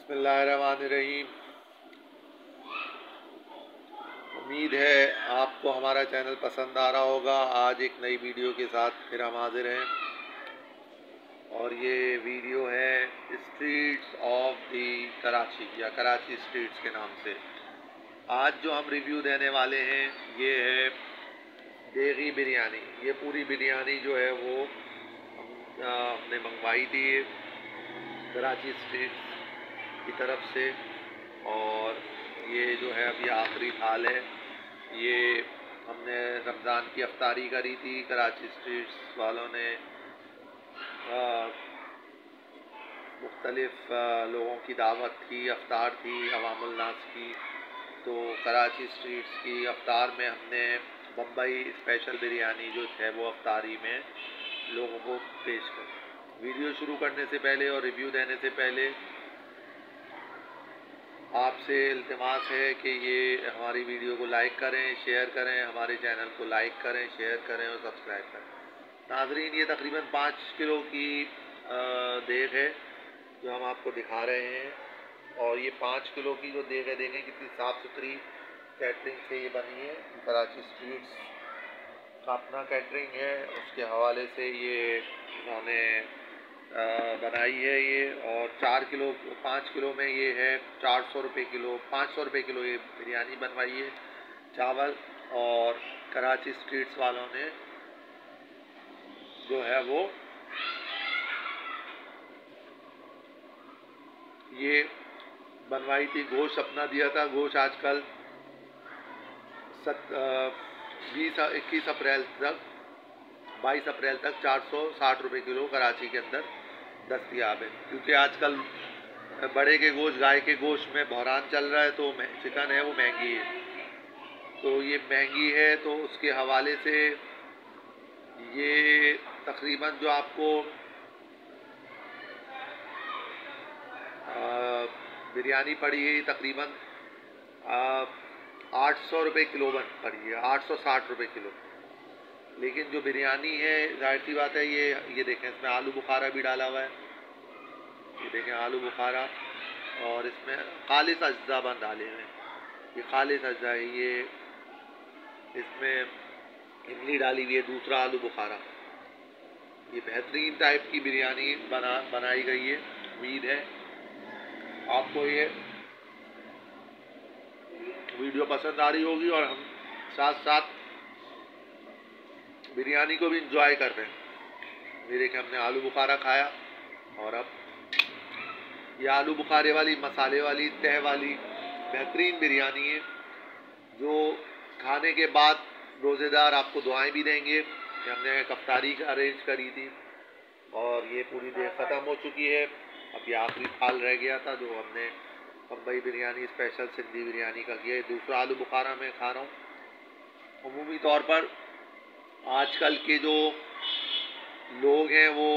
बिस्मिल्लाहिर्रहमानिर्रहीम। उम्मीद है आपको हमारा चैनल पसंद आ रहा होगा। आज एक नई वीडियो के साथ फिर हम हाजिर हैं और ये वीडियो है स्ट्रीट्स ऑफ दी कराची या कराची स्ट्रीट्स के नाम से। आज जो हम रिव्यू देने वाले हैं ये है देगी बिरयानी। ये पूरी बिरयानी जो है वो हमने मंगवाई थी कराची स्ट्रीट्स की तरफ से, और ये जो है अभी आखिरी थाल है। ये हमने रमज़ान की अफ्तारी करी थी। कराची स्ट्रीट्स वालों ने मुख्तलिफ लोगों की दावत थी, अफ्तार थी अवामुल नास की। तो कराची स्ट्रीट्स की अफ्तार में हमने बम्बई स्पेशल बिरयानी जो है वो अफ्तारी में लोगों को पेश कर। वीडियो शुरू करने से पहले और रिव्यू देने से पहले आपसे इल्तिमास है कि ये हमारी वीडियो को लाइक करें, शेयर करें, हमारे चैनल को लाइक करें, शेयर करें और सब्सक्राइब करें। नाज़रीन, ये तकरीबन 5 किलो की देग है जो हम आपको दिखा रहे हैं, और ये 5 किलो की जो देग है, देखें कितनी साफ़ सुथरी कैटरिंग से ये बनी है। कराची स्ट्रीट्स का अपना कैटरिंग है, उसके हवाले से ये इन्होंने बनाई है ये। और 5 किलो में ये है 400 रुपये किलो, 500 रुपये किलो ये बिरयानी बनवाई है चावल। और कराची स्ट्रीट्स वालों ने जो है वो ये बनवाई थी। गोश्त अपना दिया था। गोश्त आजकल 21 अप्रैल तक 22 अप्रैल तक 460 रुपये किलो कराची के अंदर दस्तयाब है, क्योंकि आजकल बड़े के गोश्त, गाय के गोश्त में बहरान चल रहा है, तो चिकन है वो महंगी है। तो ये महंगी है, तो उसके हवाले से ये तकरीबन जो आपको बिरयानी पड़ी है तकरीबन 800 रुपये किलो पड़ी है, 860 रुपये किलो। लेकिन जो बिरयानी है, जाहिर सी बात है, ये देखें, इसमें आलू बुखारा भी डाला हुआ है। ये देखें आलू बुखारा, और इसमें खालिस अज्जा बन डाले हुए हैं। ये खालिस अज्जा है। ये इसमें इमली डाली हुई है, दूसरा आलू बुखारा। ये बेहतरीन टाइप की बिरयानी बनाई गई है। उम्मीद है आपको ये वीडियो पसंद आ रही होगी, और हम साथ साथ बिरयानी को भी इंजॉय कर रहे हैं। मेरे के हमने आलू बुखारा खाया, और अब ये आलू बुखारे वाली, मसाले वाली, तह वाली बेहतरीन बिरयानी है, जो खाने के बाद रोज़ेदार आपको दुआएं भी देंगे कि हमने इफ्तारी अरेंज करी थी। और ये पूरी देर ख़त्म हो चुकी है। अब ये आखिरी थाल रह गया था जो हमने बम्बई बिरयानी स्पेशल सिंधी बिरयानी का किया। दूसरा आलू बुखारा मैं खा रहा हूँ। अमूमी तौर पर आजकल के जो लोग हैं वो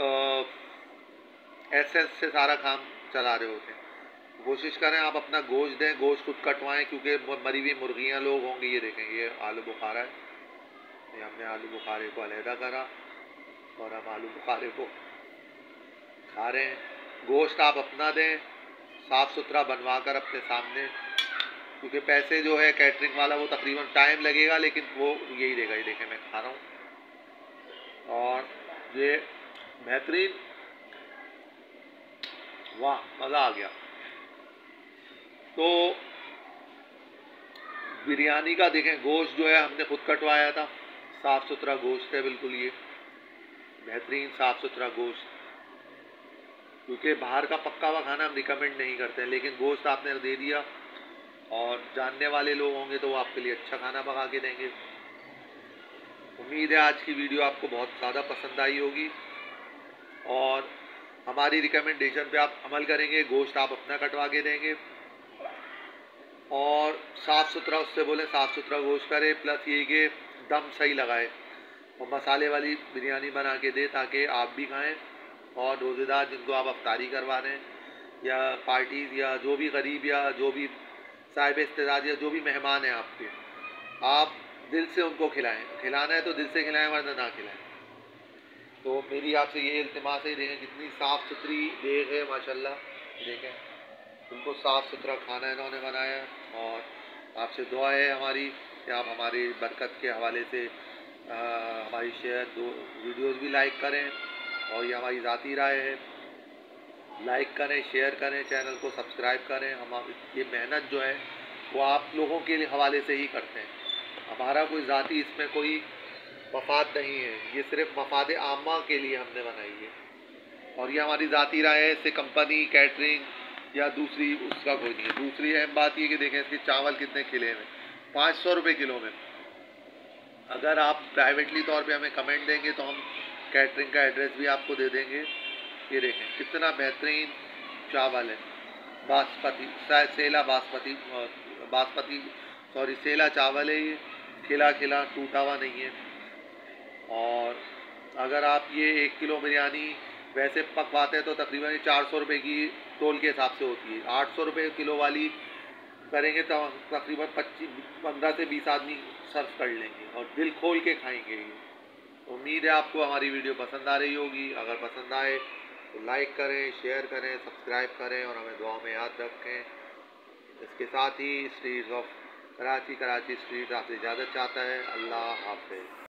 एसेंस से सारा काम चला रहे होते हैं। कोशिश करें आप अपना गोश्त दें, गोश्त खुद कटवाएं, क्योंकि मरी हुई मुर्गियाँ लोग होंगे। ये देखें, ये आलू बुखारा है। ये हमने आलू बुखारे को अलहदा करा और हम आलू बुखारे को खा रहे हैं। गोश्त आप अपना दें, साफ़ सुथरा बनवा कर अपने सामने, क्योंकि पैसे जो है कैटरिंग वाला वो तकरीबन टाइम लगेगा, लेकिन वो यही देगा। ये देखें मैं खा रहा हूँ, और ये बेहतरीन, वाह, मज़ा आ गया। तो बिरयानी का देखें, गोश्त जो है हमने खुद कटवाया था, साफ़ सुथरा गोश्त है बिल्कुल। ये बेहतरीन साफ़ सुथरा गोश्त, क्योंकि बाहर का पक्का हुआ खाना हम रिकमेंड नहीं करते हैं, लेकिन गोश्त आपने दे दिया, और जानने वाले लोग होंगे तो वो आपके लिए अच्छा खाना पका के देंगे। उम्मीद है आज की वीडियो आपको बहुत ज़्यादा पसंद आई होगी, और हमारी रिकमेंडेशन पे आप अमल करेंगे। गोश्त आप अपना कटवा के देंगे, और साफ़ सुथरा, उससे बोलें साफ़ सुथरा गोश्त करे, प्लस ये कि दम सही लगाए और मसाले वाली बिरयानी बना के दे, ताकि आप भी खाएं, और रोज़ेदार जिनको आप अफ्तारी करवा रहे हैं, या पार्टीज़, या जो भी गरीब, या जो भी साहिब इस्तेदाद, या जो भी मेहमान हैं आपके, आप दिल से उनको खिलाएं। खिलाना है तो दिल से खिलाएं, वरना ना खिलाएं। तो मेरी आपसे ये इल्तिमास है। देखें कितनी साफ़ सुथरी देग है, माशाल्लाह। देखें बिल्कुल साफ़ सुथरा खाना इन्होंने बनाया। और आपसे दुआ है हमारी कि आप हमारी बरकत के हवाले से हमारी वीडियोज़ भी लाइक करें। और ये हमारी ज़ाती राय है, लाइक करें, शेयर करें, चैनल को सब्सक्राइब करें। हम ये मेहनत जो है वो आप लोगों के हवाले से ही करते हैं। हमारा कोई ज़ाती इसमें कोई मफाद नहीं है, ये सिर्फ मफाद आमा के लिए हमने बनाई है। और ये हमारी ज़ाती राय है, इससे कंपनी, कैटरिंग या दूसरी उसका कोई नहीं है। दूसरी अहम बात ये कि देखें इसके चावल कितने खिले हैं, 500 रुपये किलो में। अगर आप प्राइवेटली तौर पे हमें कमेंट देंगे तो हम कैटरिंग का एड्रेस भी आपको दे देंगे। ये देखें कितना बेहतरीन चावल है, बासमती, सेला बासमती, बासमती सॉरी सेला चावल है ये, खिला खिला टूटा हुआ नहीं है। और अगर आप ये 1 किलो बिरयानी वैसे पकवाते हैं तो तकरीबन 400 रुपये की तोल के हिसाब से होती है। 800 रुपये किलो वाली करेंगे तो तकरीबन 15 से 20 आदमी सर्व कर लेंगे और दिल खोल के खाएंगे ये। उम्मीद है आपको हमारी वीडियो पसंद आ रही होगी। अगर पसंद आए तो लाइक करें, शेयर करें, सब्सक्राइब करें और हमें दुआ में याद रखें। इसके साथ ही स्ट्रीट्स ऑफ कराची स्ट्रीट आपसे इजाज़त चाहता है। अल्लाह हाफ़िज़।